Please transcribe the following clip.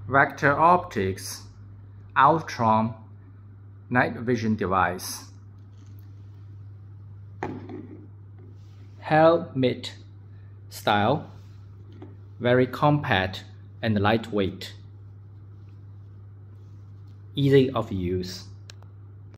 Vector optics, Owltron night vision device. Helmet style, very compact and lightweight, easy of use.